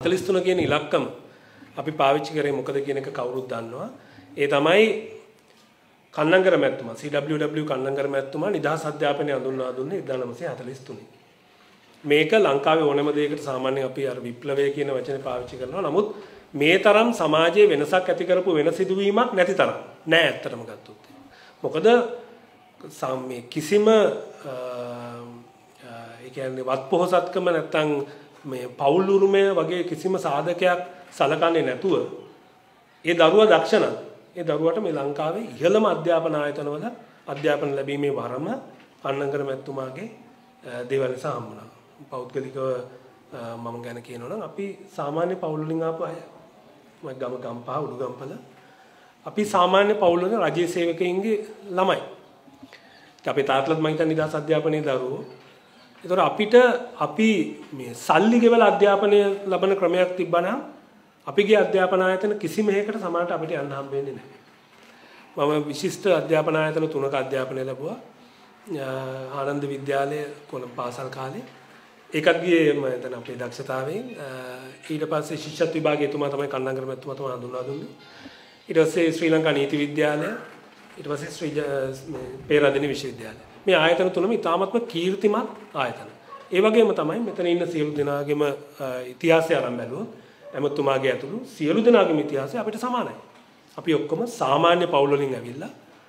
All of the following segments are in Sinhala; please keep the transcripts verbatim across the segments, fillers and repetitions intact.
හතළිස් තුන කියන ඉලක්කම අපි පාවිච්චි කරේ මොකද කියන එක කවුරුත් දන්නවා. ඒ තමයි කන්නංගර මැතිතුමා සී ඩබ්ලිව් ඩබ්ලිව් කන්නංගර මැතිතුමා නිදහස් අධ්‍යාපනය හඳුන්වා දුන්නේ එක්දාස් නවසිය හතළිස් තුනේ. මේක ලංකාවේ ඕනෑම දෙයකට සාමාන්‍යයෙන් අපි අර විප්ලවය කියන වචනේ පාවිච්චි කරනවා. නමුත් මේ තරම් සමාජයේ වෙනසක් ඇති කරපු වෙන සිදුවීමක් නැති තරම් නෑ ඇත්තටම ගත්තොත්. මොකද මේ කිසිම ඒ කියන්නේ වත්පොහසත්කම නැත්තම් මේ පෞල් උරුමය වගේ කිසිම සාධකයක් සලකන්නේ නැතුව ඒ දරුවා දක්ෂ නම් ඒ දරුවාට මේ ලංකාවේ ඉහළම අධ්‍යාපන ආයතනවල අධ්‍යාපන ලැබීමේ වරම කන්නංගර මැතිතුමාගේ දේවල් නිසා හම්බුණා. පෞද්ගලිකව මම ගැන කියනවා නම් අපි සාමාන්‍ය පවුල් වලින් ආපු අය. මම ගම ගම්පහ උඩුගම්පල අපි සාමාන්‍ය පවුල් වල රජයේ සේවකයින්ගේ ළමයි. අපේ තාත්තලාත් මම හිතන්නේ නිදහස් අධ්‍යාපනයේ දරුවෝ. ඒතර අපිට අපි මේ සල්ලි ගෙවලා අධ්‍යාපනය ලබන ක්‍රමයක් තිබ්බනම් අපිගේ අධ්‍යාපන ආයතන කිසිම එකකට සමානට අපිට යන්න හම්බ වෙන්නේ නැහැ. මම විශිෂ්ට අධ්‍යාපන ආයතන තුනක අධ්‍යාපනය ලැබුවා. ආනන්ද විද්‍යාලය කොළඹ පාසල් කාලේ. ඒකත් ගියේ මම හිතන අපේ දක්ෂතාවයෙන්. ඊට පස්සේ ශිෂ්‍යත්ව විභාගයේ තුමා තමයි කන්නංගර මැතිතුමා තමයි හඳුන්වා දුන්නේ. ඊට පස්සේ ශ්‍රී ලංකා නීති විද්‍යාලය, ඊට පස්සේ ශ්‍රී පේරාදෙණිය විශ්වවිද්‍යාලය. මේ ආයතන තුනම ඉතාමත්ම කීර්තිමත් ආයතන. ඒ වගේම තමයි මෙතන ඉන්න සියලු දෙනාගේම ඉතිහාසය අරන් බැලුවොත් එමතුමාගේ ඇතුළු සියලු දෙනාගේම ඉතිහාසය අපිට සමානයි. අපි ඔක්කොම සාමාන්‍ය පවුල් වලින් ඇවිල්ලා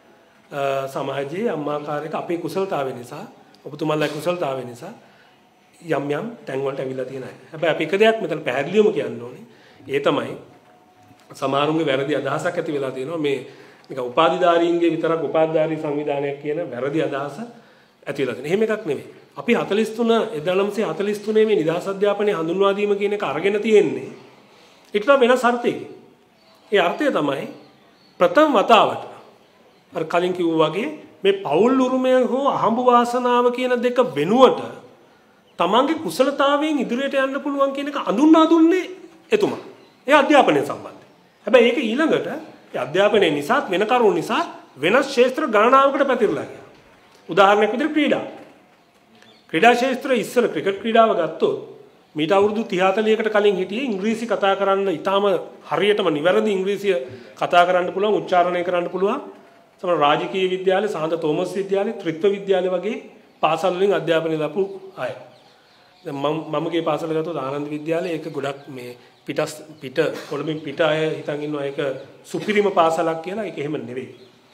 සමාජයේ අම්මාකාරයක අපේ කුසලතාවය නිසා, ඔබතුමාලගේ කුසලතාවය නිසා යම් යම් තැන් වලට ඇවිල්ලා තියෙන අය. හැබැයි අපි එක දෙයක් මෙතන පැහැදිලිවම කියන්න ඕනේ. ඒ තමයි සමහරුන්ගේ වැරදි අදහසක් ඇති වෙලා තියෙනවා මේ නික උපාධිධාරීන්ගේ විතරක් උපාධිධාරී සංවිධානයක් කියන වැරදි අදහස ඇති වෙලා තියෙනවා. එහෙම එකක් නෙවෙයි. අපි හතළිස් තුන එක්දාස් නවසිය හතළිස් තුනේ මේ නිදහස් අධ්‍යාපනයේ හඳුන්වා දීම කියන එක අරගෙන තියෙන්නේ. ඊට වෙනස් අර්ථයකින්. ඒ අර්ථය තමයි ප්‍රථම වතාවට අර කලින් කිව්වා වගේ මේ පෞල් උරුමය හෝ අහඹ වාසනාව කියන දෙක වෙනුවට තමන්ගේ කුසලතාවයෙන් ඉදිරියට යන්න පුළුවන් කියන එක අඳුන්වා දුන්නේ එතුමා. ඒ අධ්‍යාපනය සම්බන්ධයෙන්. හැබැයි ඒක ඊළඟට ඒ අධ්‍යාපනයේ නිසා වෙන කරුණු නිසා වෙනස් ක්ෂේත්‍ර ගණනාවකට පැතිරලා ගියා. උදාහරණයක් විදිහට ක්‍රීඩා. ක්‍රීඩා ක්ෂේත්‍රයේ ඉස්සර ක්‍රිකට් ක්‍රීඩාව ගත්තොත් මීට අවුරුදු තිහ හතළිහකට කලින් හිටියේ ඉංග්‍රීසි කතා කරන්න ඉතාම හරියටම නිවැරදි ඉංග්‍රීසිය කතා කරන්න පුළුවන්, උච්චාරණය කරන්න පුළුවන්. සමහර රාජකීය විද්‍යාලේ, සාන්ත තෝමස් විද්‍යාලේ, ත්‍රිත්ව විද්‍යාලේ වගේ පාසල් වලින් අධ්‍යාපනය ලැබපු අය. දැන් මම මමගේ පාසල ගත්තොත් ආනන්ද විද්‍යාලේ ඒක ගොඩක් මේ පිට පිට කොළඹින් පිට අය හිතන් ඉන්නවා ඒක සුපිරිම පාසලක් කියලා. ඒක එහෙම නෙවෙයි.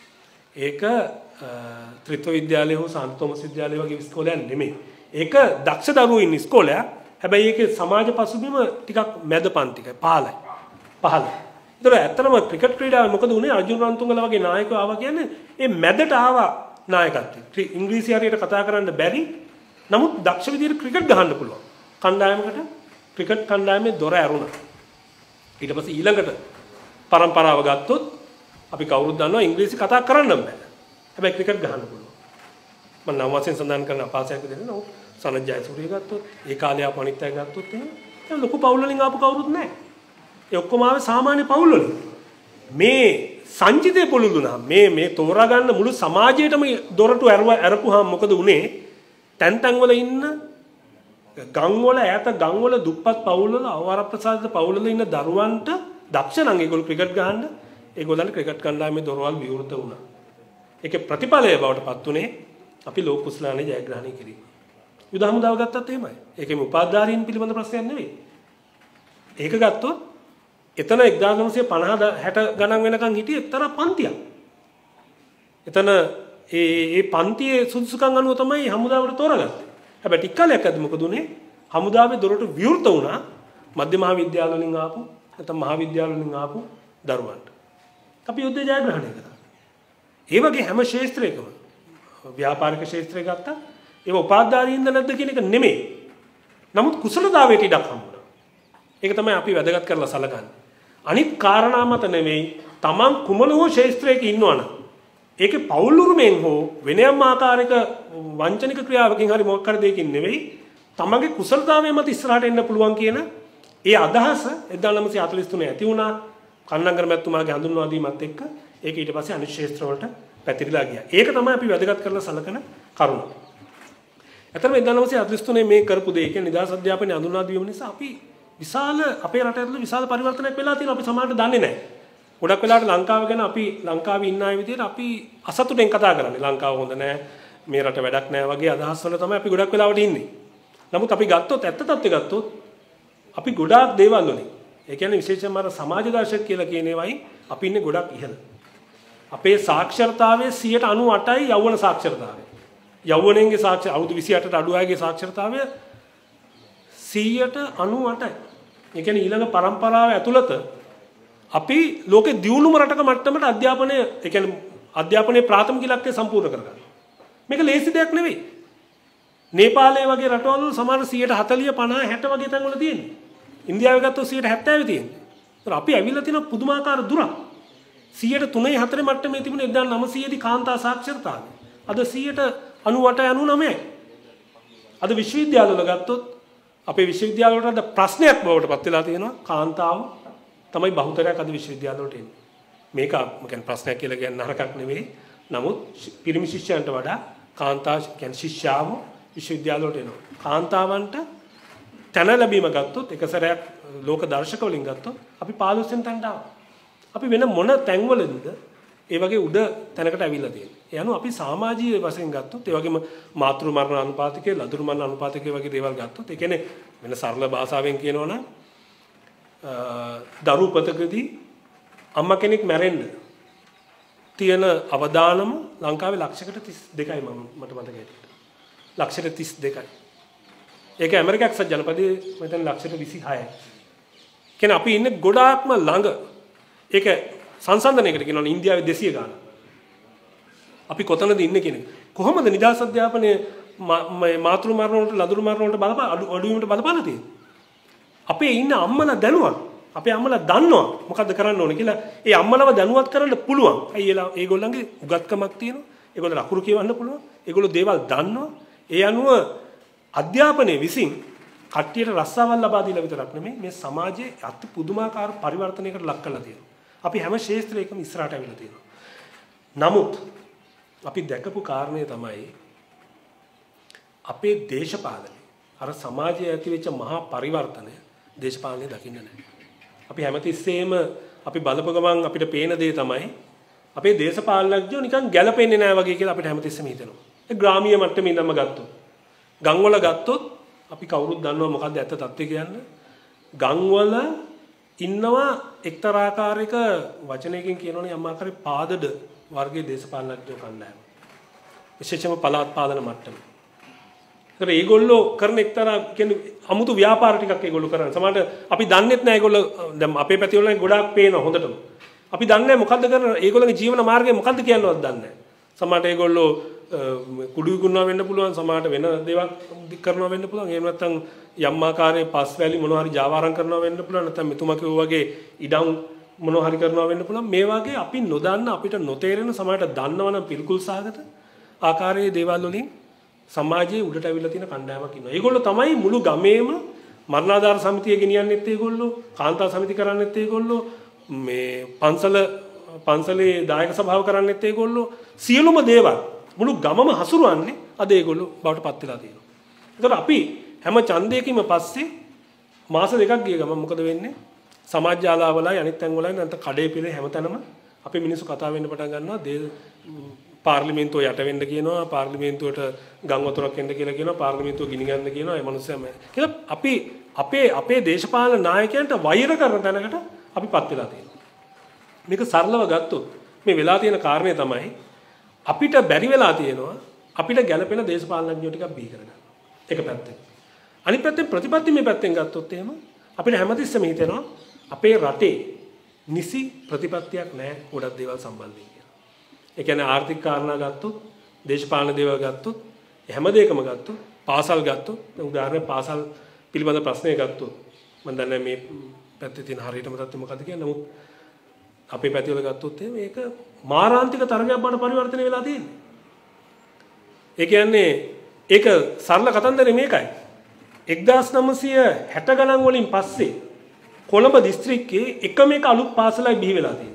ඒක ත්‍රිත්ව විද්‍යාලය හෝ සාන්ත තෝමස් විද්‍යාලය වගේ ඉස්කෝලයක් නෙමෙයි. ඒක දක්ෂ දරුවෝ ඉන්න ඉස්කෝලයක්. හැබැයි ඒකේ සමාජ පසුබිම ටිකක් මැද පන්තිකයි, පහළයි. පහළයි. ඒතර ඇත්තටම ක්‍රිකට් ක්‍රීඩාවේ මොකද උනේ? අර්ජුන රන්තුංගල වගේ නායකයෝ ආවා කියන්නේ මේ මැදට ආවා නායකත්වය. ඉංග්‍රීසි හරියට කතා කරන්න බැරි. නමුත් දක්ෂ විදිහට ක්‍රිකට් ගහන්න පුළුවන්. කණ්ඩායමකට ක්‍රිකට් කණ්ඩායමේ දොර ඇරුණා. ඊට පස්සේ ඊළඟට පරම්පරාව ගත්තොත් අපි කවුරුත් දන්නවා ඉංග්‍රීසි කතා කරන්න බෑ. හැබැයි ක්‍රිකට් ගහන්න පුළුවන්. මම නම් වශයෙන් සඳහන් කරන අපාසයක් දෙන්න නෝ සනත් ජයසූරිය ගත්තොත් ඒ කාලේ ආපු අනිත් අය ගත්තොත් එහෙම ලොකු පවුල් වලින් ආපු කවුරුත් නැහැ. ඒ ඔක්කොම ආවේ සාමාන්‍ය පවුල් වලින්. මේ සංජිතේ පොළුදුනා මේ මේ තෝරා ගන්න මුළු සමාජයේටම දොරටු ඇරපුවාම මොකද උනේ? තැන් තැන් වල ඉන්න ගම් වල ඈත ගම් වල දුප්පත් පවුල් වල අවවරප්‍රසාදිත පවුල් වල ඉන්න දරුවන්ට දක්ෂ නම් ඒගොල්ලෝ ක්‍රිකට් ගහන්න ඒගොල්ලන්ට ක්‍රිකට් කණ්ඩායමේ දොරවල් විවෘත වුණා. ඒකේ ප්‍රතිඵලය බවට පත් උනේ අපි ලෝක කුසලානේ ජයග්‍රහණය කිරීම. යුද හමුදාව ගත්තත් එහෙමයි. ඒකෙම උපාධාරීන් පිළිබඳ ප්‍රශ්නයක් නෙවෙයි. ඒක ගත්තොත් එතන එක්දාස් නවසිය පනහ හැට ගණන් වෙනකන් හිටියේ එක්තරා පන්තියක්. එතන ඒ ඒ පන්තියේ සුදුසුකම් අනුව තමයි හමුදාවට තෝරාගත්තේ. හැබැයි ටික කාලයක් ඇද්දි මොකද උනේ? හමුදාවේ දොරට විවෘත වුණා මධ්‍ය මහා විද්‍යාල වලින් ආපු නැත්නම් මහා විද්‍යාල වලින් ආපු දරුවන්ට. අපි යුද්ධය ජයග්‍රහණය කළා. ඒ වගේ හැම ක්ෂේත්‍රයකම ව්‍යාපාරික ක්ෂේත්‍රය ගත්තා ඒක උපාධාරීන්ද නැද්ද කියන එක නෙමෙයි. නමුත් කුසලතාවයට ඉඩක් හම්බුණා. ඒක තමයි අපි වැදගත් කරලා සලකන්නේ. අනිත් කාරණා මත නෙමෙයි තමන් කුමන හෝ ක්ෂේත්‍රයක ඉන්නවනම් ඒකේ පෞල් උරුමෙන් හෝ වෙනයම් ආකාරයක වංචනික ක්‍රියාවකින් හරි මොකක් හරි දෙයකින් නෙවෙයි තමන්ගේ කුසලතාවය මත ඉස්සරහට එන්න පුළුවන් කියන ඒ අදහස එක්දාස් නවසිය හතළිස් තුනේ ඇති වුණා. කන්නංගර මැතිතුමාගේ හඳුන්වා දීමත් එක්ක ඒක ඊට පස්සේ අනිත් ක්ෂේත්‍ර වලට පැතිරිලා ගියා. ඒක තමයි අපි වැදගත් කරලා සලකන කරුණ. ඇත්තටම එක්දාස් නවසිය හතළිස් තුනේ මේ කරපු දේ කියන්නේ නිදහස් අධ්‍යාපනයේ හඳුන්වා දීම නිසා අපි විශාල අපේ රට ඇතුළේ විශාල පරිවර්තනයක් වෙලා තියෙනවා අපි සමහරට දන්නේ නැහැ. ගොඩක් වෙලාවට ලංකාව ගැන අපි ලංකාවේ ඉන්න අය විදිහට අපි අසතුටෙන් කතා කරන්නේ. ලංකාව හොඳ නැහැ, මේ රට වැඩක් නැහැ වගේ අදහස් වල තමයි අපි ගොඩක් වෙලාවට ඉන්නේ. නමුත් අපි ගත්තොත් ඇත්ත තත්ත්වය ගත්තොත් අපි ගොඩාක් දේවල් වලින් ඒ කියන්නේ විශේෂයෙන්ම අර සමාජ දර්ශක කියලා කියන ඒවායින් අපි ඉන්නේ ගොඩක් ඉහළ. අපේ සාක්ෂරතාවයේ සියයට අනූඅටයි යෞවන සාක්ෂරතාවය. යෞවනයන්ගේ සාක්ෂර අවුරුදු විසි අටට අඩු අයගේ සාක්ෂරතාවය සියයට අනූඅටයි. ඒ කියන්නේ ඊළඟ පරම්පරාව ඇතුළත අපි ලෝකේ දියුණුම රටක මට්ටමට අධ්‍යාපනය ඒ කියන්නේ අධ්‍යාපනයේ ප්‍රාථමික ඉලක්කය සම්පූර්ණ කරගන්න. මේක ලේසි දෙයක් නෙවෙයි. නේපාලයේ වගේ රටවල් සමහර සියයට හතළිහ පනහ හැට වගේ තැන්වල තියෙන්නේ. ඉන්දියාවේ ගත්තොත් සියයට හැත්තෑව තියෙන්නේ. ඒතර අපි ඇවිල්ලා තියෙන පුදුමාකාර දුරක්. සියයට තුනයි හතරේ මට්ටමේ තිබුණේ එක්දාස් නවසිය දී කාන්තා සාක්ෂරතාවය. අද සියයට අනූඅටයි අනූනවයයි. අද විශ්වවිද්‍යාලවල ගත්තොත් අපේ විශ්වවිද්‍යාලවලට අද ප්‍රශ්නයක් බවට පත් වෙලා තියෙනවා කාන්තාව තමයි බහුතරයක් අද විශ්වවිද්‍යාලවලට එන්නේ. මේක කියන්නේ ප්‍රශ්නයක් කියලා කියන්නේ නරකක් නෙවෙයි. නමුත් පිරිමි ශිෂ්‍යයන්ට වඩා කාන්තා කියන්නේ ශිෂ්‍යාව විශ්වවිද්‍යාලවලට එනවා. කාන්තාවන්ට තැන ලැබීම ගත්තොත් එක සැරයක් ලෝක දර්ශක වලින් ගත්තොත් අපි පහළොස් වෙනි තැනට ආවා. අපි වෙන මොන තැන්වලද ඒ වගේ උඩ තැනකට ඇවිල්ලා තියෙන්නේ. ඒ අනුව අපි සමාජීය වශයෙන් ගත්තොත් ඒ වගේම මාතෘ මරණ අනුපාතකයේ ලදරු මරණ අනුපාතකයේ වගේ දේවල් ගත්තොත් ඒ කියන්නේ වෙන සරල භාෂාවෙන් කියනවනම් දරු උපතකදී අම්මා කෙනෙක් මැරෙන්න තියෙන අවදානම ලංකාවේ ලක්ෂයකට තිස් දෙකයි මම මට මතක හිටියට. ලක්ෂයට තිස් දෙකයි. ඒක ඇමරිකා එක්සත් ජනපදයේ මම හිතන්නේ ලක්ෂයට විසි හයයි. කියන්නේ අපි ඉන්නේ ගොඩාක්ම ළඟ. ඒක සංසන්දනයකට කියනවා ඉන්දියාවේ දෙසිය ගාන. අපි කොතනද ඉන්නේ කියන එක. කොහොමද නිදහස් අධ්‍යාපනයේ මාතෘ මරණ වලට ලදරු මරණ වලට බලපා අඩු වීමට බලපාලා තියෙන්නේ. අපේ ඉන්න අම්මලා දැනුවත්. අපේ අම්මලා දන්නවා මොකද්ද කරන්න ඕනේ කියලා. ඒ අම්මලව දැනුවත් කරන්න පුළුවන්. අයි ඒලා ඒගොල්ලන්ගේ උගත්කමක් තියෙනවා. ඒගොල්ලෝ අකුරු කියවන්න පුළුවන්. ඒගොල්ලෝ දේවල් දන්නවා. ඒ අනුව අධ්‍යාපනයේ විසින් කට්ටියට රස්සාවල් ලබා දීලා විතරක් නෙමෙයි මේ සමාජයේ අති පුදුමාකාර පරිවර්තනයකට ලක් කරලා තියෙනවා. අපි හැම ශාස්ත්‍රයකම ඉස්සරහට අවිලා තියෙනවා. නමුත් අපි දැකපු කාරණේ තමයි අපේ දේශපාලනය අර සමාජයේ ඇතිවෙච්ච මහා පරිවර්තනය දේශපාලනයේ දකින්න නැහැ. අපි හැමතිස්සෙම අපි බලපු ගමන් අපිට පේන දේ තමයි අපේ දේශපාලනඥයෝ නිකන් ගැලපෙන්නේ නැහැ වගේ කියලා අපිට හැමතිස්සෙම හිතෙනවා. ඒ ග්‍රාමීය මට්ටමේ ඉඳන්ම ගත්තොත් ගම්වල ගත්තොත් අපි කවුරුත් දන්නවා මොකක්ද ඇත්ත තත්ත්වය කියන්නේ. ගම්වල ඉන්නවා එක්තරා ආකාරයක වචනයකින් කියනවනේ යම් ආකාරයේ පාදඩ වර්ගයේ දේශපාලනඥයෝ කණ්ඩායම. විශේෂයෙන්ම පළාත් පාලන මට්ටමේ. ඒතර ඒගොල්ලෝ කරන එක්තරා කියන්නේ අමුතු ව්‍යාපාර ටිකක් ඒගොල්ලෝ කරන්නේ. සමහරට අපි දන්නෙත් නැහැ ඒගොල්ලෝ දැන් අපේ පැති වල ගොඩාක් පේනවා හොඳටම. අපි දන්නේ නැහැ මොකද්ද කරන ඒගොල්ලෝගේ ජීවන මාර්ගය මොකද්ද කියනවත් දන්නේ නැහැ. සමහරට ඒගොල්ලෝ කුඩු විකුණනවා වෙන්න පුළුවන්, සමහරට වෙන දේවල් කරනවා වෙන්න පුළුවන්. එහෙම නැත්නම් යම් ආකාරයේ පස් වැලි මොනවා හරි ජාවාරම් කරනවා වෙන්න පුළුවන්. නැත්නම් මෙතුමා කිව්වා වගේ ඉඩම් මොනවා හරි කරනවා වෙන්න පුළුවන්. මේ වගේ අපි නොදන්න අපිට නොතේරෙන සමහරට දන්නවනම් පිළිකුල් සාගත ආකාරයේ දේවල් වලින් සමාජයේ උඩට ඇවිල්ලා තියෙන කණ්ඩායමක් ඉන්නවා. ඒගොල්ලෝ තමයි මුළු ගමේම මරණාධාර සමිතිය ගෙනියන්නෙත් ඒගොල්ලෝ, කාන්තා සමිති කරන්නෙත් ඒගොල්ලෝ, මේ පන්සල පන්සලේ දායක සභාව කරන්නෙත් ඒගොල්ලෝ. සියලුම දේවල් මුළු ගමම හසුරුවන්නේ අද ඒගොල්ලෝ බවට පත් වෙලා තියෙනවා. ඒතකොට අපි හැම ඡන්දයකින්ම පස්සේ මාස දෙකක් ගිය ගමන් මොකද වෙන්නේ? සමාජ ජාලාවලයි අනිත් තැන්වලයි නැත්නම් කඩේ පිළේ හැමතැනම අපේ මිනිස්සු කතා වෙන්න පටන් ගන්නවා. පාර්ලිමේන්තුව යට වෙන්න කියනවා, පාර්ලිමේන්තුවට ගම් වතුරක් එන්න කියලා කියනවා, පාර්ලිමේන්තුව ගිනි ගන්න කියනවා. ඒ මනුස්සයම කියලා අපි අපේ අපේ දේශපාලන නායකයන්ට වෛර කරන තැනකට අපිපත් වෙලා තියෙනවා. මේක සරලව ගත්තොත් මේ වෙලා තියෙන කාරණේ තමයි අපිට බැරි වෙලා තියෙනවා අපිට ගැළපෙන දේශපාලනඥයෝ ටිකක් බිහි කරගන්න. එක පැත්තෙන්. අනිත් පැත්තෙන් ප්‍රතිපත්ති මේ පැත්තෙන් ගත්තොත් එහෙම අපිට හැමතිස්සෙම හිතෙනවා අපේ රටේ නිසි ප්‍රතිපත්තියක් නැහැ ගොඩක් දේවල් සම්බන්ධයෙන්. ඒ කියන්නේ ආර්ථික කාරණා ගත්තොත්, දේශපාලන දේවල් ගත්තොත්, හැම දෙයකම ගත්තොත්, පාසල් ගත්තොත්, උදාහරණයක් පාසල් පිළිබඳ ප්‍රශ්නයක් ගත්තොත් මම දන්නේ මේ පැත්තේ තියෙන හරියටම තත්ත්වය මොකද්ද කියලා. නමුත් අපේ පැති වල ගත්තොත් මේක මාරාන්තික තරගයක් බවට පරිවර්තනය වෙලා තියෙන්නේ. ඒ කියන්නේ ඒක සරල කතන්දරේ මේකයි. එක්දාස් නවසිය හැට ගණන් වලින් පස්සේ කොළඹ දිස්ත්‍රික්කයේ එකම එක අලුත් පාසලයි බිහි වෙලා තියෙන්නේ.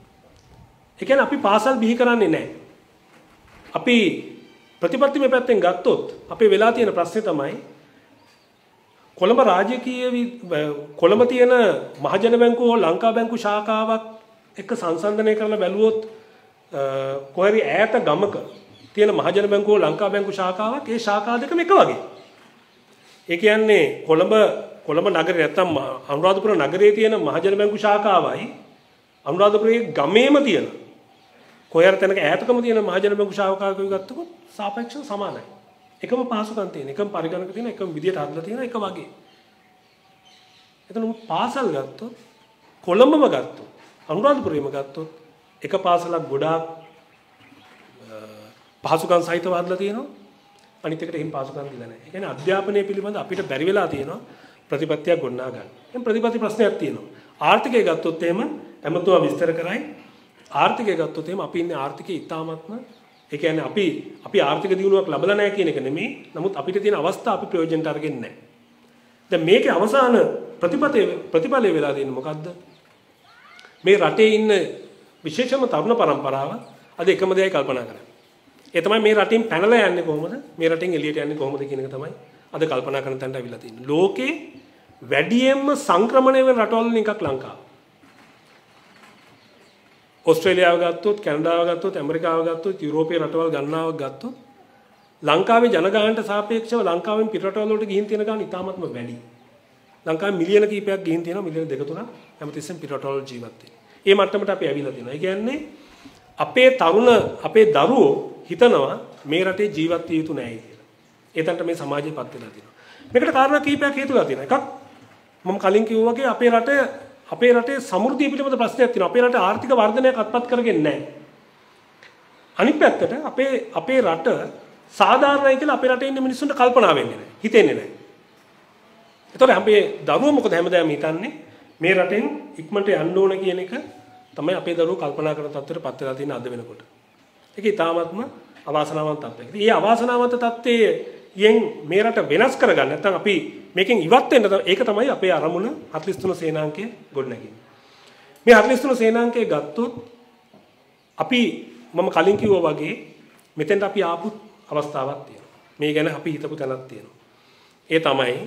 ඒ කියන්නේ අපි පාසල් බිහි කරන්නේ නැහැ. අපි ප්‍රතිපත්තිමය පැත්තෙන් ගත්තොත් අපේ වෙලා තියෙන ප්‍රශ්නේ තමයි කොළඹ රාජකීය කොළඹ තියෙන මහජන බැංකුව හෝ ලංකා බැංකු ශාඛාවක් එක්ක සංසන්දනය කරලා බැලුවොත් කොහරි ඈත ගමක තියෙන මහජන බැංකුව ලංකා බැංකු ශාඛාවක් ඒ ශාඛා දෙකම එක වගේ. ඒ කියන්නේ කොළඹ කොළඹ නගරේ නැත්තම් අනුරාධපුර නගරයේ තියෙන මහජන බැංකු ශාඛාවයි අනුරාධපුරයේ ගමේම තියෙන කොහේ හරි තැනක ඈතකම තියෙන මහජන බැංකු ශාඛාවක ගත්තොත් සාපේක්ෂව සමානයි. එකම පාසුකම් තියෙන, එකම පරිගණක තියෙන, එකම විදියට හදලා තියෙන එක වගේ. එතන පාසල් ගත්තොත් කොළඹම ගත්තොත් අනුරාධපුරයේම ගත්තොත් එක පාසලක් ගොඩාක් පහසුකම් සහිතව හදලා තියෙනවා. අනිත් එකට එහෙම පහසුකම් දීලා නැහැ. ඒ කියන්නේ අධ්‍යාපනය පිළිබඳ අපිට බැරි වෙලා තියෙනවා ප්‍රතිපත්තියක් ගොඩනගා ගන්න. එහෙනම් ප්‍රතිපත්ති ප්‍රශ්නයක් තියෙනවා. ආර්ථිකය ගත්තොත් එහෙම හැමතුම විස්තර කරයි. ආර්ථිකය ගත්තොත් එහෙම අපි ඉන්නේ ආර්ථිකයේ ඉතාමත්ම ඒ කියන්නේ අපි අපි ආර්ථික දියුණුවක් ලැබලා නැහැ කියන එක නෙමෙයි. නමුත් අපිට තියෙන අවස්ථා අපි ප්‍රයෝජනට අරගෙන නැහැ. දැන් මේකේ අවසාන ප්‍රතිපතේ ප්‍රතිඵලය වෙලා තියෙන්නේ මොකද්ද? මේ රටේ ඉන්න විශේෂම තරුණ පරම්පරාව අද එකම දෙයයි කල්පනා කරන්නේ. ඒ තමයි මේ රටින් පැනලා යන්නේ කොහොමද? මේ රටින් එළියට යන්නේ කොහොමද කියන එක තමයි අද කල්පනා කරන තැනට අවිලා තියෙන්නේ. ලෝකේ වැඩියෙන්ම සංක්‍රමණය වෙන රටවල් වලින් එකක් ලංකාව. ඕස්ට්‍රේලියාව ගත්තොත්, කැනඩාව ගත්තොත්, ඇමරිකාව ගත්තොත්, යුරෝපීය රටවල් ගණනාවක් ගත්තොත් ලංකාවේ ජනගහනට සාපේක්ෂව ලංකාවෙන් පිට රටවල් වලට ගිහින් තියෙන ගාන ඉතාමත්ම වැඩි. ලංකාවේ මිලියන කීපයක් ගිහින් තියෙනවා, මිලියන දෙක තුනක් හැමතිස්සෙම පිට රටවල් ජීවත් වෙනවා. ඒ මට්ටමට අපි ඇවිල්ලා තියෙනවා. ඒ කියන්නේ අපේ තරුණ අපේ දරුවෝ හිතනවා මේ රටේ ජීවත් විය යුතු නැහැ කියලා. ඒතන්ට මේ සමාජය පත් වෙලා තියෙනවා. මේකට කාරණා කීපයක් හේතුලා තියෙනවා. එකක් මම කලින් කිව්වා වගේ අපේ රටේ අපේ රටේ සමෘද්ධිය පිළිබඳ ප්‍රශ්නයක් තියෙනවා. අපේ රටේ ආර්ථික වර්ධනයක් අත්පත් කරගෙන නැහැ. අනිත් පැත්තට අපේ අපේ රට සාධාරණයි කියලා අපේ රටේ ඉන්න මිනිස්සුන්ට කල්පනා වෙන්නේ නැහැ. හිතෙන්නේ නැහැ. ඒතකොට අපේ දරුවෝ මොකද හැමදාම හිතන්නේ මේ රටෙන් ඉක්මනට යන්න ඕන කියන එක තමයි අපේ දරුවෝ කල්පනා කරන තත්ත්වයට පත් වෙලා තියෙන අද වෙනකොට. ඒක ඊටාත්ම අවාසනාවන්ත තත්ත්වයක්. මේ අවාසනාවන්ත තත්ත්වයෙන් මේ රට වෙනස් කරගන්න නැත්නම් අපි මේකෙන් ඉවත් වෙන්න ඒක තමයි අපේ අරමුණ හතළිස් තුන සේනාංකය ගොඩනැගෙන්නේ. මේ හතළිස් තුන සේනාංකය ගත්තොත් අපි මම කලින් කිව්වා වගේ මෙතෙන්ට අපි ආපු අවස්ථාවක් තියෙනවා. මේ ගැන අපි හිතපු තැනක් තියෙනවා. ඒ තමයි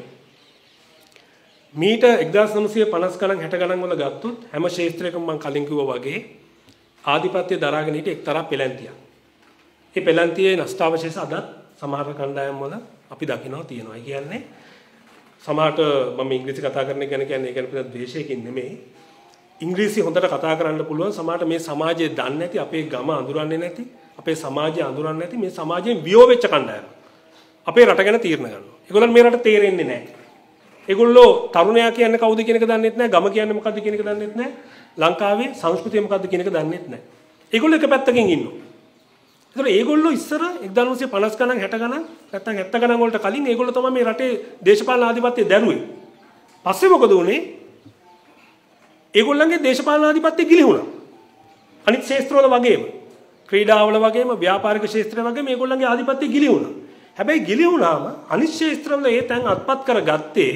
මීට එක්දාස් නවසිය පනස් ගණන් හැට ගණන් වල ගත්තොත් හැම ක්ෂේත්‍රයකම මම කලින් කිව්වා වගේ ආධිපත්‍ය දරාගෙන හිටිය එක්තරා පෙළැන්තියක්. ඒ පෙළැන්තියේ නෂ්ටාවශේෂ අදත් සමහර කණ්ඩායම් වල අපි දකිනවා තියෙනවා. ඒ කියන්නේ සමහරට මම ඉංග්‍රීසි කතා කරන එක ගැන කියන්නේ ඒක නෙවෙයි ද්වේෂයකින් නෙමෙයි. ඉංග්‍රීසි හොඳට කතා කරන්න පුළුවන් සමහරට මේ සමාජයේ දන්නේ නැති අපේ ගම අඳුරන්නේ නැති අපේ සමාජය අඳුරන්නේ නැති මේ සමාජයෙන් වියෝ වෙච්ච කණ්ඩායම්. අපේ රට ගැන තීරණ ගන්නවා. ඒගොල්ලන් මේ රට තේරෙන්නේ නැහැ. ඒගොල්ලෝ තරුණයා කියන්නේ කවුද කියන එක දන්නෙත් නැහැ. ගම කියන්නේ මොකද්ද කියන එක දන්නෙත් නැහැ. ලංකාවේ සංස්කෘතිය මොකද්ද කියන එක දන්නෙත් නැහැ. ඒගොල්ලෝ එක පැත්තකින් ඉන්නවා. ඒතර ඒගොල්ලෝ ඉස්සර එක්දාස් නවසිය පනස් ගණන් හැට ගණන් නැත්නම් හැත්තෑ ගණන් වලට කලින් ඒගොල්ලෝ තමයි මේ රටේ දේශපාලන ආධිපත්‍යය දැරුවේ. පස්සේ මොකද වුනේ? ඒගොල්ලන්ගේ දේශපාලන ආධිපත්‍යය ගිලිහුණා. අනිත් ක්ෂේත්‍රවල වගේම ක්‍රීඩාවල වගේම ව්‍යාපාරික ක්ෂේත්‍රවල වගේම ඒගොල්ලන්ගේ ආධිපත්‍යය ගිලිහුණා. හැබැයි ගිලිහුණාම අනිත් ක්ෂේත්‍රවල ඒ තැන් අත්පත් කරගත්තේ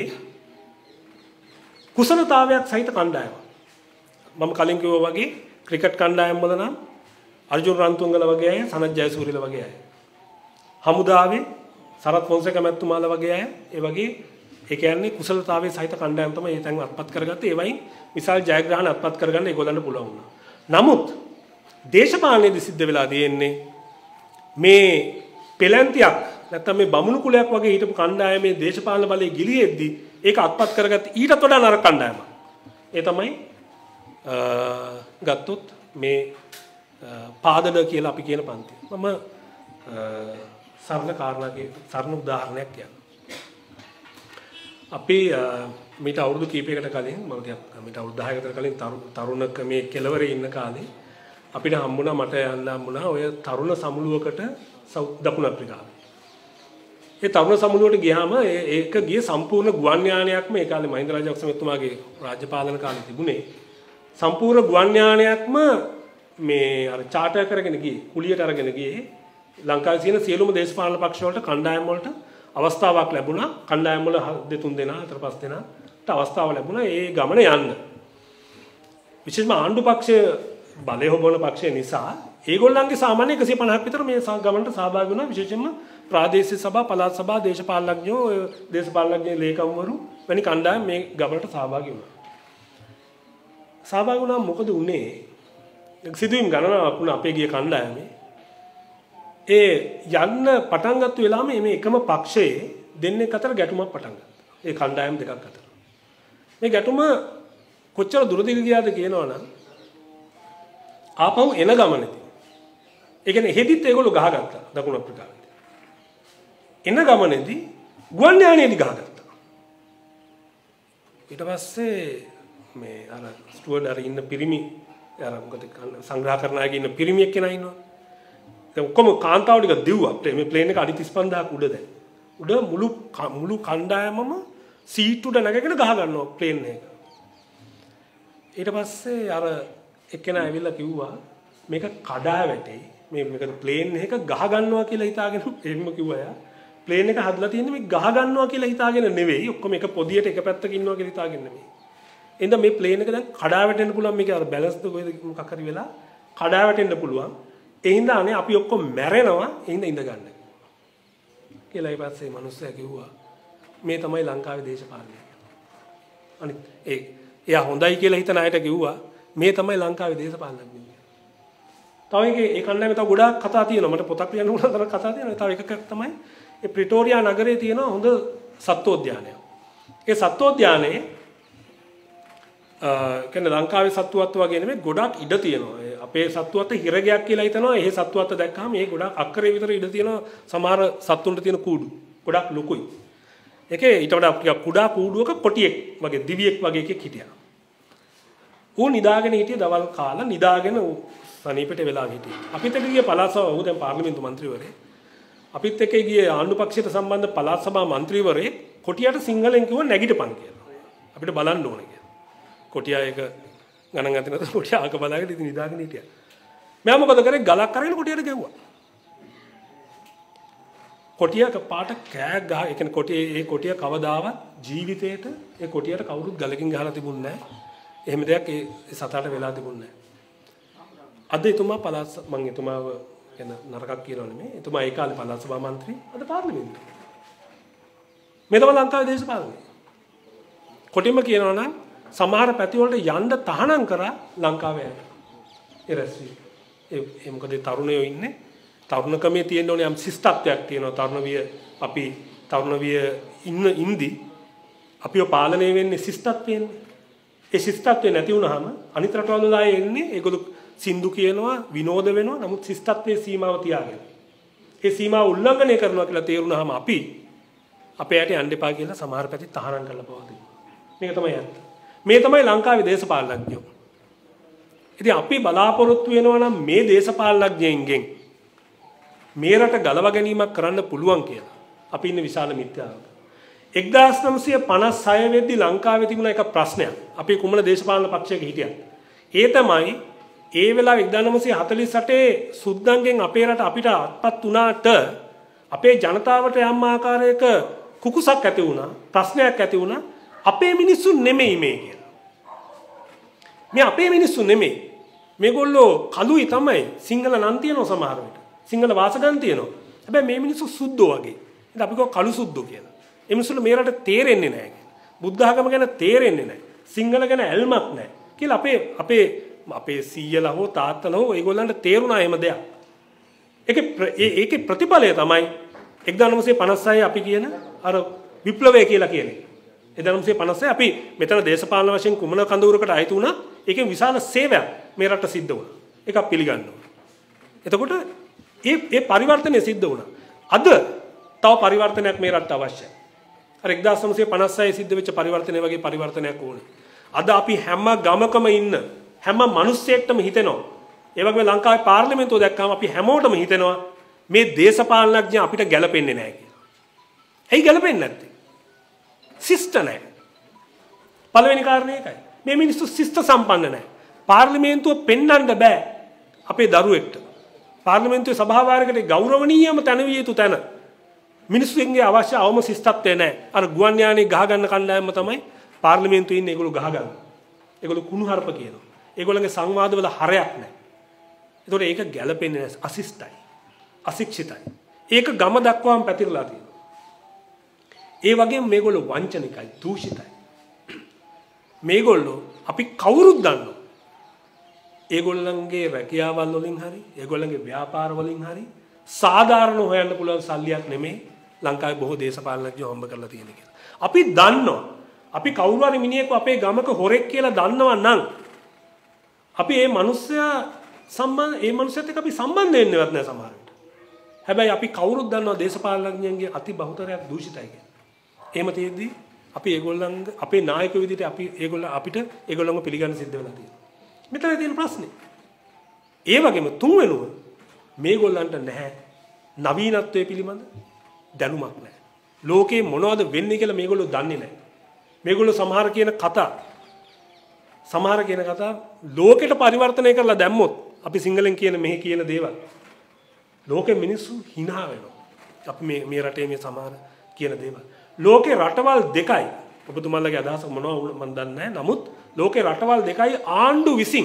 කුසලතාවයක් සහිත කණ්ඩායමක්. මම කලින් කිව්වා වගේ ක්‍රිකට් කණ්ඩායම් වල නම් අර්ජුන් රන්තුංගල වගේ අය, සනත් ජයසූරියල වගේ අය. හමුදාවේ සරත් ෆොන්සේකා මැතිතුමාලා වගේ අය, ඒ වගේ ඒ කියන්නේ කුසලතාවයේ සහිත කණ්ඩායම් තමයි ඒ තැන් අත්පත් කරගත්තේ. ඒ වයින් විශාල ජයග්‍රහණ අත්පත් කරගන්න ඒගොල්ලන්ට පුළුවන් වුණා. නමුත් දේශපාලනයේදී සිද්ධ වෙලා තියෙන්නේ මේ පෙළැන්තියක් නැත්නම් මේ බමුණු කුලයක් වගේ හිටපු කණ්ඩායමේ දේශපාලන බලය ගිලිහෙද්දි ඒක අත්පත් කරගත්ත ඊටත් වඩා නරක කණ්ඩායමක්. ඒ තමයි ගත්තොත් මේ පාදඩ කියලා අපි කියන පන්තිය. මම සරල කාරණාවක සරල උදාහරණයක් කියන්නම්. අපි මීට අවුරුදු කිහිපයකට කලින් මම මීට අවුරුදු දහයකට කලින් තරුණ මේ කෙළවරේ ඉන්න කාලේ අපිට හම්බුණා මට යන්න හම්බුණා ඔය තරුණ සමුළුවකට දකුණු අප්‍රිකාවේ. ඒ තරුණ සමුළුවට ගියාම ඒක ගිය සම්පූර්ණ ගුවන් යානයක්ම ඒ කාලේ මහින්ද රාජපක්ෂ මහත්මයාගේ රාජ්‍ය පාලන කාලේ තිබුණේ සම්පූර්ණ ගුවන් යානයක්ම මේ අර චාටර් කරගෙන ගියේ කුලියට අරගෙන ගියේ ලංකාවේ තියෙන සියලුම දේශපාලන පක්ෂ වලට කණ්ඩායම් වලට අවස්ථාවක් ලැබුණා කණ්ඩායම් වල දෙතුන් දෙනා අතර පස් දෙනාට අවස්ථාව ලැබුණා ඒ ගමන යන්න විශේෂයෙන්ම ආණ්ඩු පක්ෂය බලය හොබවන පක්ෂය නිසා ඒගොල්ලන්ගේ සාමාන්‍ය එකසිය පනහක් විතර මේ ගමනට සහභාගී වුණා විශේෂයෙන්ම ප්‍රාදේශීය සභා, පළාත් සභා, දේශපාලනඥයෝ, දේශපාලනඥ ලේකම්වරු වැනි කණ්ඩායම් මේ ගමනට සහභාගී වුණා. සහභාගී වුණා මොකද උනේ? සිදුවීම් ගණනාවක් වුණා අපේ ගිය කණ්ඩායමේ. ඒ යන්න පටන් ගත්ත වෙලාවම මේ එකම පක්ෂයේ දෙන්නෙක් අතර ගැටුමක් පටන් ගත්තා. ඒ කණ්ඩායම් දෙකක් අතර. මේ ගැටුම කොච්චර දුරදිග ගියාද කියනවනම් ආපහු එන ගමනේදී. ඒ කියන්නේ හෙදිත් ඒගොල්ලෝ ගහගත්තා දකුණු අප්‍රිකාවේ. එන ගමනේදී ගුවන් යානයේදී ගහගත්තා. ඊට පස්සේ මේ අර ස්ටුවර්ඩ් අර ඉන්න පිරිමි අර මොකද සංග්‍රහ කරන අයගේ ඉන්න පිරිමි එක්කෙනා ඉන්නවා. දැන් ඔක්කොම කාන්තාව ටික දිව්වා. මේ ප්ලේන් එක අඩි තිස් පන්දාහක් උඩ දැන්. උඩ මුළු මුළු කණ්ඩායමම සීට් උඩ නැගගෙන ගහ ගන්නවා ප්ලේන් එක. ඊට පස්සේ අර එක්කෙනා ඇවිල්ලා කිව්වා මේක කඩා වැටෙයි. මේ මේක ප්ලේන් එක ගහ ගන්නවා කියලා හිතාගෙන එහෙම කිව්වා යා. ප්ලේන් එක හදලා තියෙන්නේ මේ ගහ ගන්නවා කියලා හිතාගෙන නෙවෙයි. ඔක්කොම එක පොදියට එක පැත්තක ඉන්නවා කියලා හිතාගෙන නෙවෙයි. එහෙනම් මේ ප්ලේන් එක දැන් කඩා වැටෙන්න පුළුවන්. මේක අර බැලන්ස් ද කොහෙද මොකක් හරි වෙලා කඩා වැටෙන්න පුළුවන්. ඒ හින්දා අනේ අපි ඔක්කොම මැරෙනවා. ඒ හින්දා ඉඳ ගන්න. කියලා ඊපස්සේ පස්සේ මිනිස්සයා කිව්වා මේ තමයි ලංකාවේ දේශපාලනය. අනිත් ඒ එයා හොඳයි කියලා හිතන අයට කිව්වා මේ තමයි ලංකාවේ දේශපාලනය. තව එකේ ඒ කණ්ඩායමේ තව ගොඩාක් කතා තියෙනවා. මට පොතක් ලියන්න උනන තරම් කතා තියෙනවා. තව එකක් තමයි ඒ ප්‍රිටෝරියා නගරයේ තියෙන හොඳ සත්වෝද්‍යානයක්. ඒ සත්වෝද්‍යානයේ අ කියන්නේ ලංකාවේ සත්වත්ව වගේ නෙමෙයි ගොඩාක් ඉඩ තියෙනවා. අපේ සත්වත්ව හිරගයක් කියලා හිතනවා. ඒ සත්වත්ව දැක්කම මේ ගොඩාක් අක්කරේ විතර ඉඩ තියෙනවා. සමහර සත්තුන්ට තියෙන කූඩු ගොඩාක් ලොකුයි. ඒකේ ඊට වඩා ටිකක් කුඩා කූඩුවක කොටියෙක් වගේ දිවියෙක් වගේ එකෙක් හිටියා. ඌ නිදාගෙන හිටියේ දවල් කාලා නිදාගෙන සනීපෙට වෙලා හිටියේ. අපිත් එක්ක ගිය පළාත් සභාව ඌ දැන් පාර්ලිමේන්තු මන්ත්‍රීවරයෙක්. අපිත් එක්ක ගිය ආණ්ඩු පක්ෂයට සම්බන්ධ පළාත් සභා මන්ත්‍රීවරයෙක් කොටියට සිංහලෙන් කිව්ව නැගිටපන් කියලා. අපිට බලන්න ඕනේ කියලා. කොටියා එක ගණන් ගත්තේ නැත්නම් කොටියා ආක බලාගෙන ඉතින් නිදාගෙන හිටියා. මම මොකද කරේ ගලක් අරගෙන කොටියට ගැව්වා. කොටියක පාට කෑ ගහ ඒ කියන්නේ කොටිය ඒ කොටිය කවදාවත් ජීවිතේට ඒ කොටියට කවුරුත් ගලකින් ගහලා තිබුණේ නැහැ. එහෙම දෙයක් ඒ සතාට වෙලා තිබුණේ නැහැ. අද එතුමා පළාත් මම එතුමාව කියන නරකක් කියනවා නෙමෙයි. එතුමා ඒ කාලේ පළාත් සභා මන්ත්‍රී අද පාර්ලිමේන්තුවේ. මේ තමයි ලංකාවේ දේශපාලනය. කොටිම කියනවා නම් සමහර පැති වලට යන්න තහනම් කරා ලංකාවේ අය. ඒ රැස්වීම. ඒ මොකද තරුණයෝ ඉන්නේ තරුණකමේ තියෙන ඕනේ යම් ශිෂ්ටත්වයක් තියෙනවා. තරුණ විය අපි තරුණ විය ඉන්න ඉන්දි අපිව පාලනය වෙන්නේ ශිෂ්ටත්වයෙන්. ඒ ශිෂ්ටත්වය නැති වුනහම අනිත් රටවල් වල ආයේ එන්නේ ඒගොල්ලෝ සින්දු කියනවා විනෝද වෙනවා. නමුත් ශිෂ්ටත්වයේ සීමාව තියාගෙන. ඒ සීමාව උල්ලංඝනය කරනවා කියලා තේරුණාම අපි අපේ යට යන්න එපා කියලා සමහර පැති තහනම් කරලා පවතින. මේක තමයි ඇත්ත. මේ තමයි ලංකාවේ දේශපාලනඥයෝ. ඉතින් අපි බලාපොරොත්තු වෙනවා නම් මේ දේශපාලනඥයින්ගෙන් මේ රට ගලව ගැනීමක් කරන්න පුළුවන් කියලා. අපි ඉන්නේ විශාල මිත්‍යාවක. එක්දාස් නවසිය පනස් හය වෙද්දී ලංකාවේ තිබුණ එක ප්‍රශ්නයක්. අපි කුමන දේශපාලන පක්ෂයක හිටියත්. ඒ තමයි ඒ වෙලාවේ එක්දාස් නවසිය හතළිස් අටේ සුද්දන්ගෙන් අපේ රට අපිට අත්පත් වුණාට අපේ ජනතාවට යම් ආකාරයක කුකුසක් ඇති වුණා, ප්‍රශ්නයක් ඇති වුණා. අපේ මිනිස්සු නෙමෙයි මේ කියලා. මේ අපේ මිනිස්සු නෙමෙයි. මේගොල්ලෝ කළුයි තමයි. සිංහල නම් තියෙනවා සමහර විට. සිංහල වාසගම් තියෙනවා. හැබැයි මේ මිනිස්සු සුද්දෝ වගේ. ඉතින් අපි කව කළු සුද්දෝ කියලා. ඒ මිනිස්සුන්ට මේ රට තේරෙන්නේ නැහැ කියලා. බුද්ධ ආගම ගැන තේරෙන්නේ නැහැ. සිංහල ගැන ඇල්මක් නැහැ. කියලා අපේ අපේ අපේ සීයලා හෝ තාත්තලා හෝ ඒගොල්ලන්ට තේරුණා එහෙම දෙයක්. ඒකේ ඒකේ ප්‍රතිඵලය තමයි එක්දාස් නවසිය පනස් හය අපි කියන අර විප්ලවය කියලා කියන්නේ. එක්දාස් නවසිය පනස් හය අපි මෙතන දේශපාලන වශයෙන් කුමන කඳවුරකට අයිති වුණා. ඒකෙන් විශාල සේවයක් මේ රට සිද්ධ වුණා. ඒක පිළිගන්න ඕන. එතකොට ඒ ඒ පරිවර්තනය සිද්ධ වුණා. අද තව පරිවර්තනයක් මේ රටට අවශ්‍යයි. අර එක්දාස් නවසිය පනස් හය සිද්ධ වෙච්ච පරිවර්තනය වගේ පරිවර්තනයක් ඕනේ. අද අපි හැම ගමකම ඉන්න හැම මිනිස්සෙක්ටම හිතෙනවා. ඒ වගේම ලංකාවේ පාර්ලිමේන්තුව දැක්කම අපි හැමෝටම හිතෙනවා මේ දේශපාලනඥ අපිට ගැලපෙන්නේ නැහැ කියලා. ඇයි ගැලපෙන්නේ නැත්තේ? ශිෂ්ට නැහැ. පළවෙනි කාරණේ ඒකයි. මේ මිනිස්සු ශිෂ්ට සම්පන්න නැහැ. පාර්ලිමේන්තුව පෙන්වන්න බෑ අපේ දරුවෙක්ට. පාර්ලිමේන්තුවේ සභාවාරයකට ගෞරවණීයම තැන විය යුතු තැන. මිනිස්සුන්ගේ අවශ්‍ය අවම ශිෂ්ටත්වය නැහැ. අර ගුවන් යානේ ගහ ගන්න කණ්ඩායම තමයි පාර්ලිමේන්තුවේ ඉන්නේ. ඒගොල්ලෝ ගහ ගන්න. ඒගොල්ලෝ කුණු හarp කියනවා. ඒගොල්ලන්ගේ සංවාදවල හරයක් නැහැ. ඒතකොට ඒක ගැළපෙන්නේ නැහැ. අශිෂ්ටයි. අශික්ෂිතයි. ඒක ගම දක්වාම පැතිරලා තියෙනවා. ඒ වගේම මේගොල්ලෝ වංචනිකයි, දූෂිතයි. මේගොල්ලෝ අපි කවුරුත් දන්නවා. ඒගොල්ලන්ගේ රැකියාවල් වලින් හරි, ඒගොල්ලන්ගේ ව්‍යාපාර වලින් හරි සාධාරණ හොයන්න පුළුවන් සල්ලියක් නෙමෙයි ලංකාවේ බොහෝ දේශපාලනඥයෝ හම්බ කරලා තියෙන කියලා. අපි දන්නවා. අපි කවුරු හරි මිනිහෙක්ව අපේ ගමක හොරෙක් කියලා දන්නවා නම් අපි මේ මිනිස්සයා සම්බන්ධ මේ මිනිස්සෙත් එක්ක අපි සම්බන්ධ වෙන්නේවත් නැහැ සමහර විට. හැබැයි අපි කවුරුත් දන්නවා දේශපාලනඥයන්ගේ අති බහුතරයක් දූෂිතයි කියලා. එහෙම තියෙද්දි අපි ඒගොල්ලන් අපේ නායකයෝ විදිහට අපි ඒගොල්ල අපිට ඒගොල්ලන්ව පිළිගන්න සිද්ධ වෙලා තියෙනවා. මෙතන තියෙන ප්‍රශ්නේ. ඒ වගේම තුන්වෙනුව මේගොල්ලන්ට නැහැ නවීනත්වයේ පිළිබඳ දැනුමක් නැහැ. ලෝකේ මොනවද වෙන්නේ කියලා මේගොල්ලෝ දන්නේ නැහැ. මේගොල්ලෝ සමහර කියන කතා සමහර කියන කතා ලෝකෙට පරිවර්තනය කරලා දැම්මොත් අපි සිංහලෙන් කියන මෙහි කියන දේවල් ලෝකෙ මිනිස්සු hina වෙනවා. අපි මේ මේ රටේ මේ සමහර කියන දේවල් ලෝකේ රටවල් දෙකයි ඔබතුමාලගේ අදහස මොනවද මම දන්නේ නැහැ. නමුත් ලෝකේ රටවල් දෙකයි ආණ්ඩු විසින්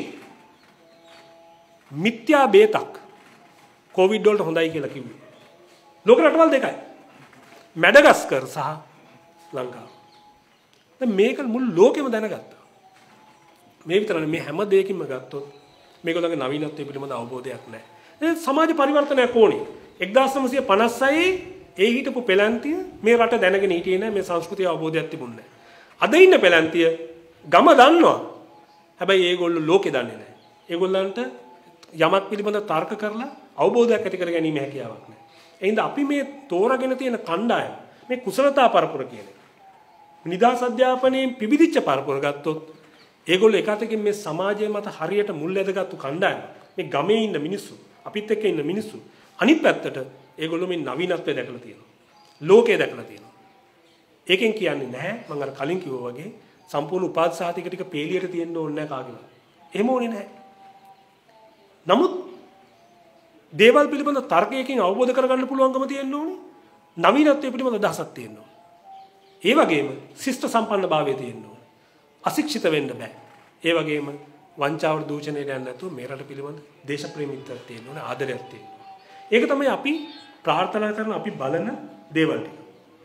මිත්‍යා බේතක් කොවිඩ් වලට හොඳයි කියලා කිව්වේ. ලෝක රටවල් දෙකයි. මැඩගස්කර් සහ ලංකාව. දැන් මේක මුළු ලෝකෙම දැනගත්තා. මේ විතරනේ මේ හැම දෙයකින්ම ගත්තොත් මේගොල්ලන්ගේ නවීනත්වයේ පිළිබඳ අවබෝධයක් නැහැ. ඒ සමාජ පරිවර්තනයක් ඕනේ. එක්දාස් නවසිය පනස්සයි ඒ හිටපු පෙළන්තිය මේ රට දැනගෙන හිටියේ නැහැ. මේ සංස්කෘතිය අවබෝධයක් තිබුණේ නැහැ. අද ඉන්න පෙළන්තිය ගම දන්නවා. හැබැයි ඒගොල්ලෝ ලෝකේ දන්නේ නැහැ. ඒගොල්ලන්ට යමක් පිළිබඳ තර්ක කරලා අවබෝධයක් ඇති කර ගැනීම හැකියාවක් නැහැ. එහෙනම් අපි මේ තෝරාගෙන තියෙන කණ්ඩායම මේ කුසලතා පරපුර කියන එක. නිදාස් අධ්‍යාපනයෙන් පිබිදිච්ච පරපුර ගත්තොත් ඒගොල්ලෝ එකතකින් මේ සමාජයේ මත හරියට මුල් ඇදගත්තු කණ්ඩායම. මේ ගමේ ඉන්න මිනිස්සු, අපිත් එක්ක ඉන්න මිනිස්සු. අනිත් පැත්තට ඒගොල්ලෝ මේ නවීනත්වය දැකලා තියෙනවා. ලෝකය දැකලා තියෙනවා. ඒකෙන් කියන්නේ නැහැ මම අර කලින් කිව්වා වගේ සම්පූර්ණ උපාධි සාහිතික ටික පේලියට තියෙන්න ඕනේ නැහැ කාගෙවත්. එහෙම ඕනේ නැහැ. නමුත් දේවල් පිළිබඳ තර්කයකින් අවබෝධ කරගන්න පුළුවන්කම තියෙන්න ඕනේ. නවීනත්වයේ පිළිබඳ අදහසක් තියෙන්න ඕනේ. ඒ වගේම ශිෂ්ට සම්පන්න භාවය තියෙන්න ඕනේ. අශික්ෂිත වෙන්න බෑ. ඒ වගේම වංචාවට දූෂණයට යන්නේ නැතුව මේ රට පිළිබඳ දේශප්‍රේමීත්වයක් තියෙන්න ඕනේ, ආදරයක් තියෙන්න ඕනේ. ඒක තමයි අපි ප්‍රාර්ථනා කරන අපි බලන දේවල් ටික.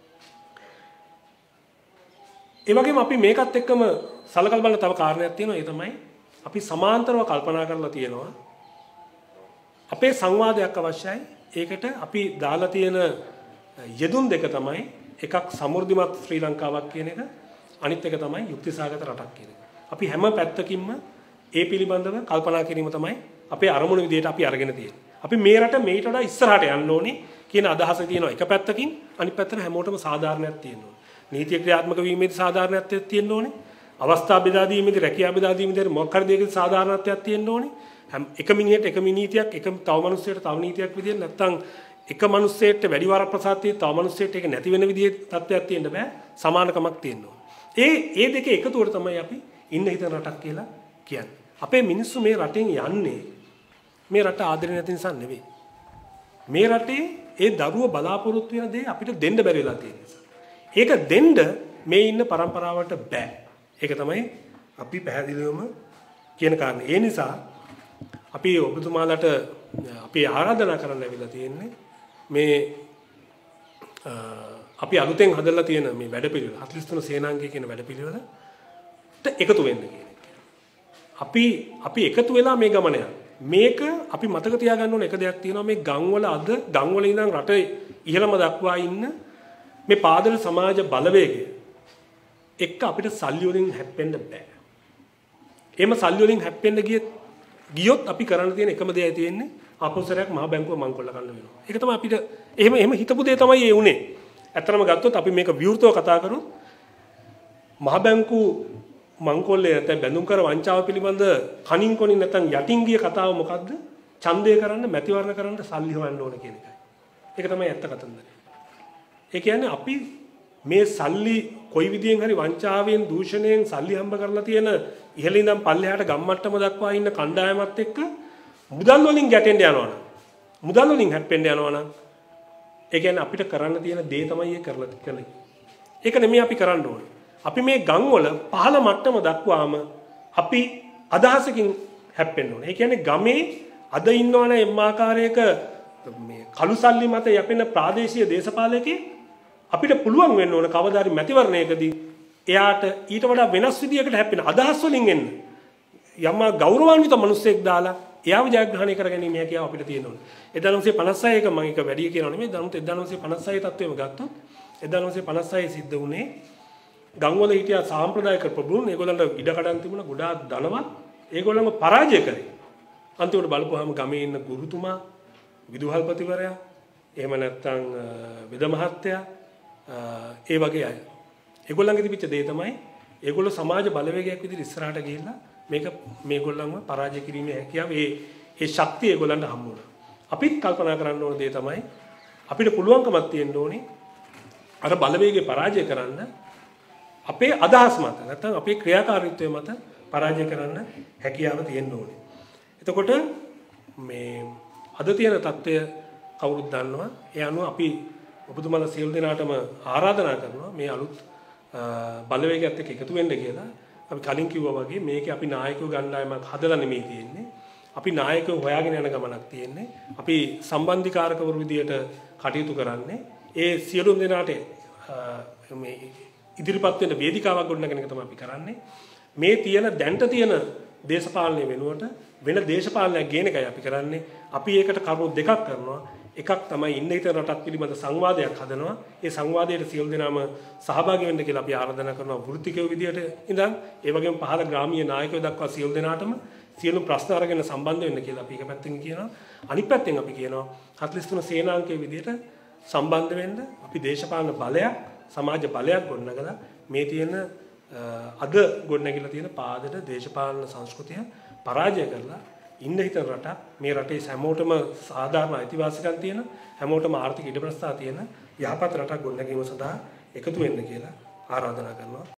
ඒ වගේම අපි මේකත් එක්කම සලකලා බලන තව කාරණයක් තියෙනවා. ඒ තමයි අපි සමාන්තරව කල්පනා කරලා තියෙනවා. අපේ සංවාදයක් අවශ්‍යයි. ඒකට අපි දාලා තියෙන යෙදුම් දෙක තමයි එකක් සමෘද්ධිමත් ශ්‍රී ලංකාවක් කියන එක, අනිත් එක තමයි යුක්තිසහගත රටක් කියන එක. අපි හැම පැත්තකින්ම ඒ පිළිබඳව කල්පනා කිරීම තමයි අපේ අරමුණු විදිහට අපි අරගෙන තියෙන්නේ. අපි මේ රට මේට වඩා ඉස්සරහට යන්න ඕනේ කියන අදහස තියෙනවා එක පැත්තකින්, අනිත් පැත්තට හැමෝටම සාධාරණයක් තියෙන්න ඕනේ. නීතිය ක්‍රියාත්මක වීමේදී සාධාරණත්වයක් තියෙන්න ඕනේ. අවස්ථා බෙදා දීමේදී, රැකියාව බෙදා දීමේදී මොකක් හරි දෙයකදී සාධාරණත්වයක් තියෙන්න ඕනේ. හැම එක මිනිහෙට එක නීතියක්, එක තව මිනිස්සෙට තව නීතියක් විදියට නැත්තම් එක මිනිස්සෙට වැඩි වරප්‍රසාදයේ තව මිනිස්සෙට ඒක නැති වෙන විදිහේ තත්ත්වයක් තියෙන්න බෑ. සමානකමක් තියෙන්න ඕනේ. ඒ ඒ දෙක එකතුවට තමයි අපි ඉන්න හිතන රටක් කියලා කියන්නේ. අපේ මිනිස්සු මේ රටෙන් යන්නේ මේ රට ආදරේ නැති නිසා නෙවෙයි. මේ රටේ ඒ දරුව බලාපොරොත්තු වෙන දේ අපිට දෙන්න බැරි වෙලා තියෙන නිසා. ඒක දෙන්න මේ ඉන්න પરම්පරාවට බෑ. ඒක තමයි අපි පැහැදිලිවම කියන කාරණේ. ඒ නිසා අපි ඔබතුමාලට අපි ආරාධනා කරන්න ලැබිලා තියෙන්නේ මේ අපි අලුතෙන් හදලා තියෙන මේ වැඩපිළිවෙල හතළිස් තුන සේනාංගය කියන වැඩපිළිවෙලට එකතු වෙන්න කියන එක. අපි අපි එකතු වෙලා මේ ගමන යනවා. මේක අපි මතක තියාගන්න ඕන එක දෙයක් තියෙනවා. මේ ගම්වල අද ගම්වල ඉඳන් රටේ ඉහළම දක්වා ඉන්න මේ පාදල සමාජ බලවේගය එක්ක අපිට සල්ලි වලින් හැප්පෙන්න බෑ. එහෙම සල්ලි වලින් හැප්පෙන්න ගියත් ගියොත් අපි කරන්න තියෙන එකම දෙයයි තියෙන්නේ ආපෞසරයක් මහ බැංකුව මංකොල්ල ගන්න වෙනවා. ඒක තමයි අපිට එහෙම එහෙම හිතපු දේ තමයි ඒ උනේ. ඇත්තටම ගත්තොත් අපි මේක විවෘතව කතා කරමු. මහ බැංකුව මංකොල්ලේ නැත්නම් බැඳුම් කර වංචාව පිළිබඳ කණින් කොණින් නැත්නම් යටින් ගිය කතාව මොකද්ද? ඡන්දය කරන්න, මැතිවරණ කරන්න සල්ලි හොයන්න ඕන කියන එකයි. ඒක තමයි ඇත්ත කතන්දරය. ඒ කියන්නේ අපි මේ සල්ලි කොයි විදියෙන් හරි වංචාවෙන් දූෂණයෙන් සල්ලි හම්බ කරලා තියෙන ඉහළ ඉඳන් පල්ලෙහාට ගම්මට්ටම දක්වා ඉන්න කණ්ඩායමත් එක්ක මුදල් වලින් ගැටෙන්න යනවනම් මුදල් වලින් හැප්පෙන්න යනවනම් ඒ කියන්නේ අපිට කරන්න තියෙන දේ තමයි ඒ කරලා කළේ. ඒක නෙමෙයි අපි කරන්න ඕනේ. අපි මේ ගම් වල පහළ මට්ටම දක්වාම අපි අදහසකින් හැප්පෙන්න ඕනේ. ඒ කියන්නේ ගමේ අද ඉන්නවනේ එම් ආකාරයක මේ කළු සල්ලි මත යැපෙන ප්‍රාදේශීය දේශපාලකයෙක් අපිට පුළුවන් වෙන්න ඕන කවදාරි මැතිවරණයකදී එයාට ඊට වඩා වෙනස් විදියකට හැපෙන අදහස් වලින් එන්න යම් ගෞරවාන්විත මිනිස්සෙක් දාලා එයාව ජයග්‍රහණය කරගැනීම හැකියාව අපිට තියෙනවා. එදානවසිය පනස් හය එක මම එක වැඩි කියනවා නෙමෙයි. දනුත් එදානවසිය පනස් හය තත්ත්වෙම ගත්තොත් එදානවසිය පනස් හය සිද්ධ වුණේ ගම්වල හිටියා සාම්ප්‍රදායික ප්‍රබුන් ඒගොල්ලන්ට ඉඩ කඩන් තිබුණා ගොඩාක් ධනවත්. ඒගොල්ලන්ව පරාජය කරේ. අන්තිමට බලපුවාම ගමේ ඉන්න ගුරුතුමා, විදුහල්පතිවරයා, එහෙම නැත්නම් වෙද මහත්තයා ඒ වගේ අය. ඒගොල්ලන්ගේ තිබිච්ච දේ තමයි ඒගොල්ලෝ සමාජ බලවේගයක් විදිහට ඉස්සරහට ගිහිල්ලා මේක මේගොල්ලන්ව පරාජය කිරීමේ හැකියාව ඒ ඒ ශක්තිය ඒගොල්ලන්ට හම්බ වුණා. අපිත් කල්පනා කරන්න ඕන දේ තමයි අපිට පුළුවන්කමක් තියෙන්න ඕනේ අර බලවේගය පරාජය කරන්න අපේ අදහස් මත නැත්නම් අපේ ක්‍රියාකාරීත්වය මත පරාජය කරන්න හැකියාව තියෙන්න ඕනේ. එතකොට මේ අද තියෙන தত্ত্বය කවුරුත් දන්නවා. ඒ අනුව අපි ඔබතුමාලා සියලු දෙනාටම ආරාධනා කරනවා මේ අලුත් බලවේගයත් එක්ක එකතු වෙන්න කියලා. අපි කලින් කිව්වා වගේ මේකේ අපි නායකයෝ ගණ්ඩායමක් හදලා නෙමෙයි තියෙන්නේ. අපි නායකයෝ හොයාගෙන යන ගමනක් තියෙන්නේ. අපි සම්බන්ධීකාරකවරු විදියට කටයුතු කරන්නේ. ඒ සියලුම දෙනාට මේ ඉදිරිපත් වෙන වේදිකාවක් ගොඩනගන එක තමයි අපි කරන්නේ. මේ තියෙන දැන්ට තියෙන දේශපාලනය වෙනුවට වෙන දේශපාලනයක් ගේන එකයි අපි කරන්නේ. අපි ඒකට කරුණු දෙකක් කරනවා. එකක් තමයි ඉන්න හිතන රටක් පිළිබඳ සංවාදයක් හදනවා. ඒ සංවාදයට සියලු දෙනාම සහභාගී වෙන්න කියලා අපි ආරාධනා කරනවා වෘත්තිකයෝ විදියට ඉඳන් ඒ වගේම පහළ ග්‍රාමීය නායකයෝ දක්වා සියලු දෙනාටම සියලු ප්‍රශ්න අරගෙන සම්බන්ධ වෙන්න කියලා අපි එක පැත්තකින් කියනවා. අනිත් පැත්තෙන් අපි කියනවා හතළිස් තුන සේනාංකයේ විදියට සම්බන්ධ වෙන්න අපි දේශපාලන බලයක් සමාජ බලයක් ගොඩනගලා මේ තියෙන අද ගොඩනැගිලා තියෙන පාදට දේශපාලන සංස්කෘතිය පරාජය කරලා ඉන්න හිතන රටක් මේ රටේ හැමෝටම සාධාරණ අයිතිවාසිකම් තියෙන හැමෝටම ආර්ථික ඉඩ ප්‍රස්ථා තියෙන යහපත් රටක් ගොඩනැගීම සඳහා එකතු වෙන්න කියලා ආරාධනා කරනවා.